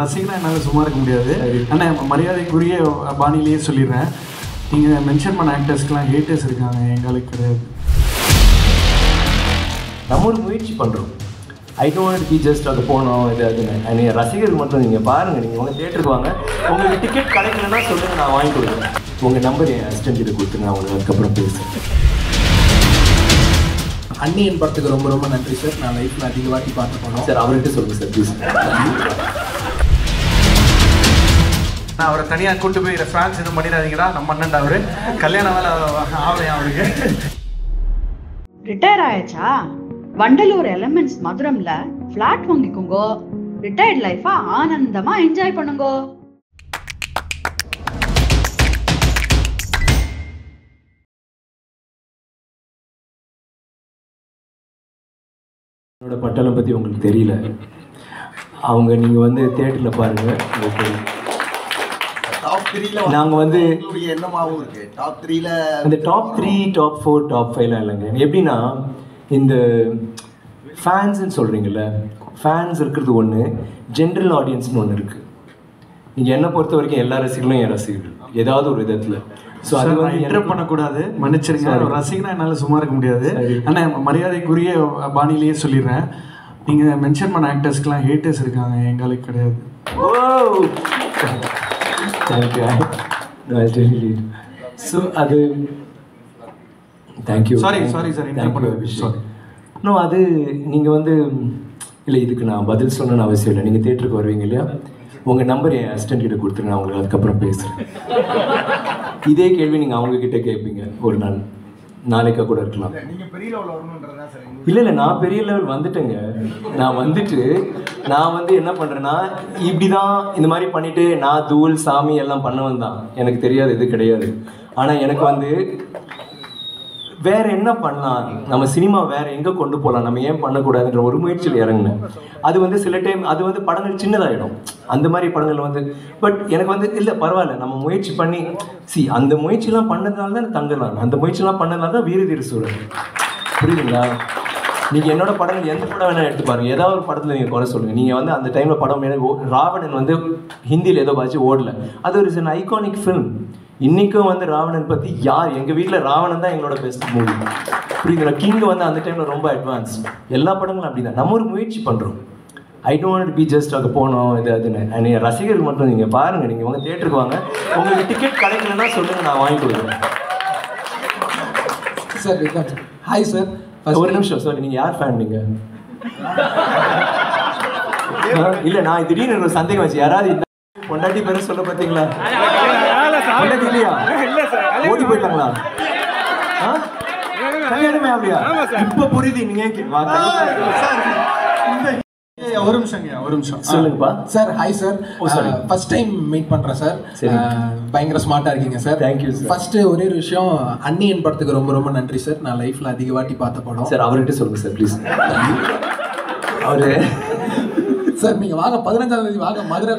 ரசிகனா என்னால் சும்மா இருக்க முடியாது. ஆனால் மரியாதைக்குரிய பாணியிலேயே சொல்லிடுறேன், நீங்கள் மென்ஷன் பண்ண ஆக்டர்ஸ்க்கெலாம் ஹேட்டர்ஸ் இருக்காங்க, எங்களுக்கு கிடையாது. நம்ம ஒரு முயற்சி பண்ணுறோம். ஐ டோன்ட் பி ஜஸ்ட் அது போனோம் இது அதுன்னு. நீங்கள் ரசிகர்கள் மட்டும் நீங்கள் பாருங்கள், நீங்கள் உங்கள் தேட்டருக்கு வாங்க, உங்களுக்கு டிக்கெட் கிடைக்கலன்னா சொல்லுங்கள், நான் வாங்கி கொடுக்குறேன். உங்கள் நம்பர் என் அசிஸ்டன்ட் கிட்ட கொடுத்துருங்க, நான் உங்களுக்கு அதுக்கப்புறம் பேசுகிறேன். அன்னியன் படத்துக்கு ரொம்ப ரொம்ப நன்றி சார். நான் லைஃப்பில் அதிக வாட்டி பார்த்து போனோம் சார். அவர்கிட்ட சொல்லுங்கள் சார் ப்ளீஸ். நான் அவரை தனியாக கூட்டு போய் ஃப்ரான்ஸ் எதுவும் பண்ணிடாதீங்கடா, நம்ம அண்ணன்டா அவரு கல்யாணம் வேலை ஆகலையா அவருக்கு. ரிட்டையர் ஆயாச்சா? வண்டலூர் எலமெண்ட்ஸ் மதுரம்ல ஃபிளாட் வாங்கிக்கோங்க. ரிட்டையர்ட் லைஃபா ஆனந்தமா என்ஜாய் பண்ணுங்க. என்னோட பட்டாளம் பற்றி உங்களுக்கு தெரியல. அவங்க நீங்கள் வந்து தேட்டரில் பாருங்கள். நாங்கள் வந்து என்னமாவும் இருக்கு டாப் 3ல அந்த டாப் 3 டாப் 4 டாப் 5லாம் இல்லைங்க. எப்படின்னா இந்த ஃபேன்ஸ்ன்னு சொல்கிறீங்கல்ல, ஃபேன்ஸ் இருக்கிறது ஒன்று, ஜென்ரல் ஆடியன்ஸ்னு ஒன்று இருக்குது. நீங்கள் என்னை பொறுத்த வரைக்கும் எல்லா ரசிகர்களும் என் ரசிகர்கள் ஏதாவது ஒரு விதத்தில். ஸோ அது வந்து இன்டர் பண்ணக்கூடாது, மன்னிச்சிருங்க. ரசிகனா என்னால் சும்மா இருக்க முடியாது. ஆனால் மரியாதைக்குரிய பாணியிலேயே சொல்லிடுறேன், நீங்கள் மென்ஷன் பண்ண ஆக்டர்ஸ்க்கெலாம் ஹேட்டர்ஸ் இருக்காங்க, எங்களுக்கு கிடையாது. Oh thank you. ஸோ அது தேங்க்யூ. சாரி சாரி சார், இன்டர் பண்ண சாரி. இன்னும் அது நீங்கள் வந்து இல்லை, இதுக்கு நான் பதில் சொல்லணும்னு அவசியம் இல்லை. நீங்கள் தேட்டருக்கு வருவீங்க இல்லையா, உங்கள் நம்பர் என் அசிஸ்டன்ட் கிட்ட கொடுத்துருங்க, நான் உங்களுக்கு அதுக்கப்புறம் பேசுகிறேன். இதே கேள்வி நீங்கள் அவங்கக்கிட்ட கேட்பீங்க ஒரு நாள், நாளைக்கா கூட இருக்கலாம். இல்லை நான் பெரிய லெவல் வந்துட்டேங்க. நான் வந்து என்ன பண்ணுறேன்னா, இப்படி தான் இந்த மாதிரி பண்ணிவிட்டு நான் தூள் சாமி எல்லாம் பண்ணவன் தான். எனக்கு தெரியாது, இது கிடையாது. ஆனால் எனக்கு வந்து வேறு என்ன பண்ணலாம், நம்ம சினிமா வேறு எங்கே கொண்டு போகலாம், நம்ம ஏன் பண்ணக்கூடாதுன்ற ஒரு முயற்சியில் இறங்கினேன். அது வந்து சில டைம் அது வந்து படங்கள் சின்னதாகிடும், அந்த மாதிரி படங்கள் வந்து. பட் எனக்கு வந்து இல்லை பரவாயில்ல, நம்ம முயற்சி பண்ணி அந்த முயற்சிலாம் பண்ணதுனால தான் தங்கலாம், அந்த முயற்சிலாம் பண்ணதுனால தான் வீரதீர சூழல். புரியுதுங்களா? நீங்கள் என்னோட படங்கள் எந்த படம் வேணால் எடுத்து பாருங்கள், ஏதாவது ஒரு படத்தில் நீங்கள் குறை சொல்லுங்கள். நீங்கள் வந்து அந்த டைமில் படம் எனக்கு ராவணன் வந்து ஹிந்தியில் ஏதோ பாச்சு ஓடல, அது ஒரு இஸ் அன் ஐகானிக் ஃபிலிம். இன்றைக்கும் வந்து ராவணன் பற்றி யார், எங்கள் வீட்டில் ராவணன் தான் எங்களோட பெஸ்ட் மூவி. புரியுதுங்களா? கிங் வந்து அந்த டைமில் ரொம்ப அட்வான்ஸ். எல்லா படங்களும் அப்படி தான். நம்ம ஒரு முயற்சி பண்ணுறோம். ஐ டோன்ட் பி ஜஸ்ட் அங்கே போனோம் இது அதுன்னு. நீங்கள் ரசிகர்கள் மட்டும் நீங்கள் பாருங்கள், நீங்கள் உங்கள் தேட்டருக்கு வாங்க, உங்களுக்கு டிக்கெட் கிடைக்கலன்னா சொல்லுங்கள், நான் வாங்கி கொடுக்குறேன். Sir hi sir. ஒரு நிமிஷம் சார், நீங்கள் யார் ஃபேன்? நீங்கள் இல்லை, நான் திடீர்னு ஒரு சந்தேகம் வச்சு, யாராவது பொண்டாட்டி பேர சொல்ல பார்த்தீங்களா? பொண்டாட்டி இல்லையா? ஓடி போயிட்டாங்களா? கல்யாணமே அப்படியா? இப்போ புரியுது. நீங்கள் ஒரு நிமிஷம் சொல்லுங்கப்பா. Sir hi sir. First time meet பண்ணுறேன் சார். பயங்கர ஸ்மார்ட்டாக இருக்கீங்க சார். Thank you sir. ஃபர்ஸ்ட்டு ஒரே ஒரு விஷயம், அன்னியன் படத்துக்கு ரொம்ப ரொம்ப நன்றி சார். நான் லைஃப்பில் அதிக வாட்டி பார்த்த படம் சார். அவர்கிட்ட சொல்லுங்கள் சார் ப்ளீஸ். அவரு சார் நீங்கள் வாங்க, 15ஆம் தேதி வாங்க, மதுரை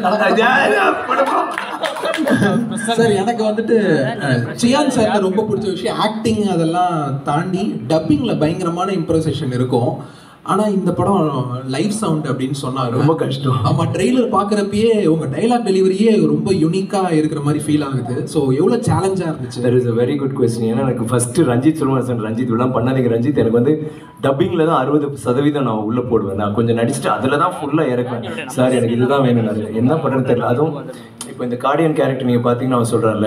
சார். எனக்கு வந்துட்டு சியான் சார் ரொம்ப பிடிச்ச விஷயம் ஆக்டிங், அதெல்லாம் தாண்டி டப்பிங்கில் பயங்கரமான இம்ப்ரோவைசேஷன் இருக்கும். ஆனால் இந்த படம் லைவ் சவுண்ட் அப்படின்னு சொன்னார், ரொம்ப கஷ்டம். ஆமாம், ட்ரெய்லர் பார்க்குறப்பயே உங்கள் டைலாக் டெலிவரியே ரொம்ப யூனிக்காக இருக்கிற மாதிரி ஃபீல் ஆகுது. ஸோ எவ்வளோ சேலஞ்சாக இருந்துச்சு? That is a very good question. ஏன்னா எனக்கு ஃபஸ்ட்டு ரஞ்சித் சொல்லுவேன் சார், ரஞ்சித் இதெல்லாம் பண்ணாதீங்க ரஞ்சித், எனக்கு வந்து டப்பிங்கில் தான் 60% நான் உள்ளே போடுவேன், நான் கொஞ்சம் நடிச்சுட்டு அதில் தான் ஃபுல்லாக இறக்குவேன். சார் எனக்கு இதுதான் வேணும், அது என்ன பண்ணுறது தெரியல. அதுவும் இப்போ இந்த கார்டியன் கேரக்டர் நீங்கள் பார்த்தீங்கன்னா அவன் சொல்கிறான்ல,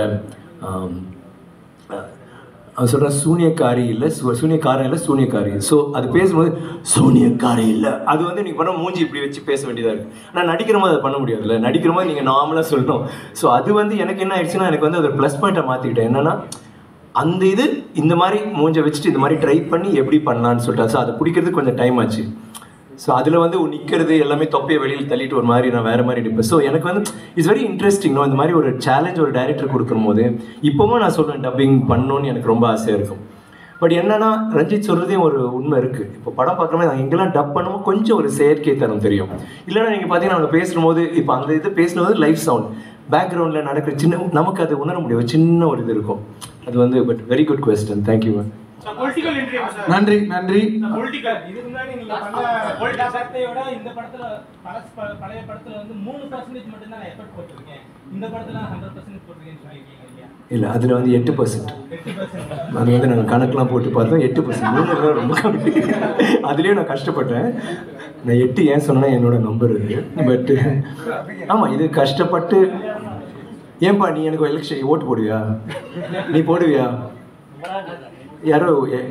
அவன் சொல்கிறான் சூனியக்காரி இல்லை, சூனியக்காரன் இல்லை சூனியக்காரி. ஸோ அது பேசும்போது சூனியக்காரி இல்லை, அது வந்து நீங்கள் பண்ண மூஞ்சி இப்படி வச்சு பேச வேண்டியதாக இருக்குது. ஆனால் நடிக்கிற போது அதை பண்ண முடியாதுல்ல, நடிக்கிற போது நீங்கள் நார்மலாக சொல்லணும். ஸோ அது வந்து எனக்கு என்ன ஆயிடுச்சுன்னா, எனக்கு வந்து அது ப்ளஸ் பாயிண்ட்டை மாற்றிக்கிட்டேன். என்னென்னா அந்த இது இந்த மாதிரி மூஞ்சை வச்சுட்டு இந்த மாதிரி ட்ரை பண்ணி எப்படி பண்ணலான்னு சொல்லிட்டு, ஸோ அதை பிடிக்கிறதுக்கு கொஞ்சம் டைம் ஆச்சு. ஸோ அதில் வந்து நிற்கிறது எல்லாமே தொப்பையை வெளியில் தள்ளிட்டு ஒரு மாதிரி நான் வேறு மாதிரி நிற்பேன். ஸோ எனக்கு வந்து இட்ஸ் வெரி இன்ட்ரெஸ்டிங். இந்த மாதிரி ஒரு சேலஞ்ச் ஒரு டைரக்டர் கொடுக்கும் போது இப்போவும் நான் சொல்லுவேன் டப்பிங் பண்ணணும்னு எனக்கு ரொம்ப ஆசையாக இருக்கும். பட் என்னன்னா ரஞ்சித் சொல்கிறதையும் ஒரு உண்மை இருக்குது. இப்போ படம் பார்க்குறோமே நாங்கள் எங்கெல்லாம் டப் பண்ணும்போது கொஞ்சம் ஒரு செயற்கை தரம் தெரியும். இல்லைன்னா நீங்கள் பார்த்தீங்கன்னா அவங்க பேசும்போது இப்போ அந்த இது பேசுனது லைவ் சவுண்ட் பேக்ரவுண்டில் நடக்கிற சின்ன நமக்கு அது உணர முடியும், சின்ன ஒரு இது இருக்கும் அது வந்து. But very good question, thank you. நன்றி நன்றி. இதுக்கு முன்னாடி நீங்க பண்ண சட்டையோட இந்த படத்துல பழைய படத்துல வந்து 3% மட்டும் தான் எஃபர்ட் போட்டிருக்கேன். இந்த படத்துல 100% போட்டிருக்கேன்னு சொல்லிருக்கீங்க இல்லையா? இல்லை அதில் வந்து 8%. அது வந்து நாங்கள் கணக்கெலாம் போட்டு பார்த்தோம் 8%. 3 ரொம்ப கம்மி. அதுலேயும் நான் கஷ்டப்பட்டேன். நான் 8 ஏன் சொன்னேன்னா என்னோட நம்பர் இருக்கு. பட்டு ஆமாம் இது கஷ்டப்பட்டு. ஏன்பா நீ எனக்கு எலெக்ஷன் ஓட்டு போடுவியா? நீ போடுவியா? யாரோ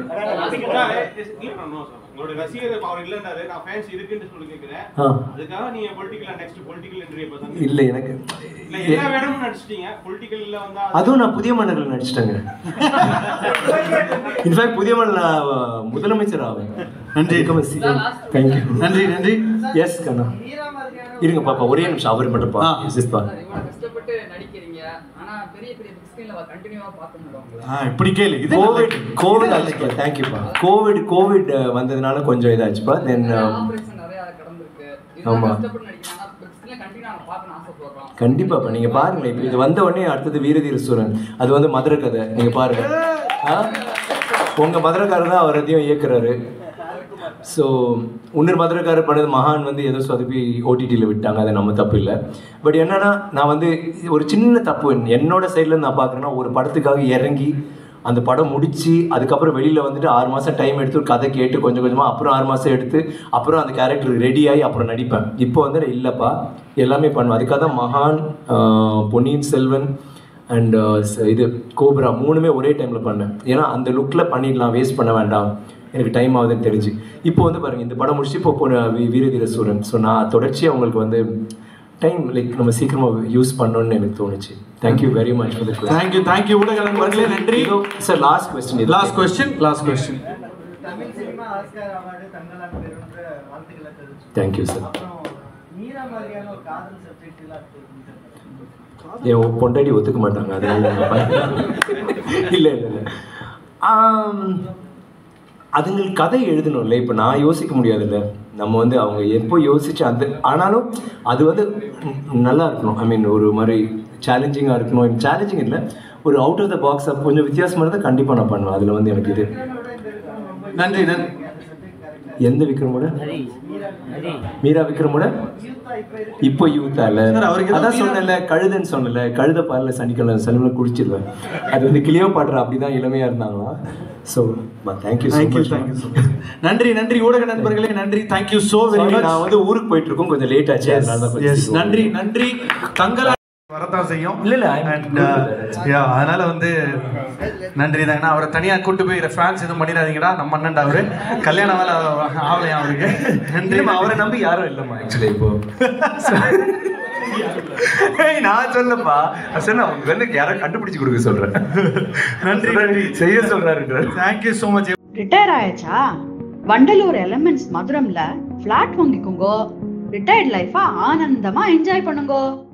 உங்களுடைய ரசிகர் அவர் இல்லன்றாரு, நான் ஃபேன்ஸ் இருக்குன்னு சொல்லி கேக்குறேன். அதுக்காக நீங்க பொலிட்டிக்கல் நெக்ஸ்ட் பொலிட்டிக்கல் என்ட்ரி பத்தி இல்ல எனக்கு இல்ல என்ன வேணும்னு நடிச்சிட்டீங்க. பொலிட்டிக்கல்ல வந்தா அதுவும் நான் புதிய மன்னர்கள் நடிச்சிட்டேங்க. இன்ஃபேக்ட் புதிய மன்னர் முதலமைச்சர் ஆவேன். நன்றி. தேங்க்யூ. நன்றி நன்றி. எஸ் கண்ணா இருங்க பாப்பா ஒரே நிமிஷம் அவர் மட்டும் பா. எஸ்பா கஷ்டப்பட்டு நடிக்கிறீங்க ஆனா பெரிய பெரிய பிக் ஸ்கிரீன்ல கண்டினியூவா பார்க்க முடியல. இப்படி கேளு. இது கோவிட் ஆச்சுப்பா. தேங்க்யூப்பா. கோவிட் வந்ததுனால கொஞ்சம் இதாச்சுப்பா. தென் ஆபரேஷன் நிறைய கடந்திருக்கு. ஆமா கஷ்டப்பட்டு நடிக்கிறாங்க பிக் ஸ்கிரீன்ல கண்டினியூவா நான் பார்க்கணும் ஆசைப்படுறோம். கண்டிப்பாப்பா. நீங்க பாருங்களேன் இப்போ இது வந்த உடனே அடுத்தது வீரதீர சூரன். அது வந்து மதுரை கதை. நீங்க பாருங்க உங்க மதுரைக்காரர் தான் அவர் அதையும் இயக்குறாரு. ஸோ இன்னொரு மதுரைக்காரர் பண்ணது மகான் வந்து ஏதோ சொதப்பி ஓடிடியில் விட்டாங்க. அது நம்ம தப்பு இல்லை. பட் என்னன்னா நான் வந்து ஒரு சின்ன தப்பு என்னோட சைடில் நான் பார்க்குறேன்னா ஒரு படத்துக்காக இறங்கி அந்த படம் முடித்து அதுக்கப்புறம் வெளியில் வந்துட்டு 6 மாதம் டைம் எடுத்து ஒரு கதை கேட்டு கொஞ்சம் கொஞ்சமாக அப்புறம் 6 மாதம் எடுத்து அப்புறம் அந்த கேரக்டர் ரெடியாகி அப்புறம் நடிப்பேன். இப்போ வந்து இல்லைப்பா எல்லாமே பண்ணுவேன். அதுக்காக தான் மகான், பொன்னியின் செல்வன் அண்ட் இது கோப்ரா 3மே ஒரே டைமில் பண்ணேன். ஏன்னா அந்த லுக்கில் பண்ணிடலாம், வேஸ்ட் பண்ண வேண்டாம், எனக்கு டைம் ஆகுதுன்னு தெரிஞ்சு. இப்போ வந்து பாருங்கள் இந்த படம் முடிச்சு இப்போ வீரதீர சூரன். ஸோ நான் தொடர்ச்சியாக உங்களுக்கு வந்து டைம் லைக் நம்ம சீக்கிரமாக யூஸ் பண்ணணும்னு எனக்கு தோணுச்சு. Thank you very much for the question. Thank you thank you ஊடக நண்பர்களே நன்றி. Sir last question. Last question. Tamil cinema Oscar award Thangalaan பெறுன்ற வாழ்த்துக்களை தெரிவிச்சு. Thank you sir. அப்புறம் மீரா மாதிரியான ஒரு காதல் சப்ஜெக்ட் எல்லாம் என் பொண்டாட்டி ஒத்துக்க மாட்டாங்க. அதனால இல்லை இல்லை இல்லை அதுங்களுக்கு கதை எழுதணும்ல. இப்போ நான் யோசிக்க முடியாதுல்ல. நம்ம வந்து அவங்க எப்போ யோசிச்சு அந்த ஆனாலும் அது வந்து நல்லா இருக்கணும். ஐ மீன் ஒரு மாதிரி சேலஞ்சிங்காக இருக்கணும். சேலஞ்சிங் இல்லை ஒரு அவுட் ஆஃப் த பாக்ஸ் கொஞ்சம் வித்தியாசமாக இருந்தால் கண்டிப்பாக நான் பண்ணுவேன். அதில் வந்து எனக்கு இது நன்றி நன்றி. எந்த விக்ரமோட? மீரா விக்ரமோட இப்போ யூத்தா இல்லை. அதான் சொன்னல கழுதுன்னு சொன்னல கழுத பாலில் சனிக்கிழமை சனிக்கிழமை குடிச்சிருவேன். அது வந்து கிளியோ பாடுற அப்படிதான் இளமையாக இருந்தாங்களா. So thank you thank you thank you. நன்றி நன்றி ஊடக நண்பர்களே நன்றி. Thank you so very much. நான் வந்து ஊருக்கு போயிட்டு இருக்கோம் கொஞ்சம் லேட் ஆச்சு. நன்றி நன்றி. தங்கலா வரதான் செய்யும். இல்லை அதனால வந்து நன்றி தான். ஏன்னா அவரை தனியாக கூட்டு போய் ஃபேன்ஸ் எதுவும் பண்ணிடாதீங்கடா. நம்ம அண்ணன்டா அவரு கல்யாணம் வேலை ஆகலையா அவருக்கு. நன்றி. அவரை நம்பி யாரும் இல்லைம்மா ஆக்சுவலி இப்போ. நான் சொல்லப்பா சார் அவங்க வந்து யாரும் கண்டுபிடிச்சு கொடுக்க சொல்றேன். நன்றி நன்றி செய்ய சொல்றாரு. Thank you so much. ரிட்டையர் ஆயாச்சா? வண்டலூர் எலமெண்ட்ஸ் மதுரம்ல ஃபிளாட் வாங்கிக்கோங்க. ரிட்டையர்ட் லைஃபா ஆனந்தமா என்ஜாய் பண்ணுங்க.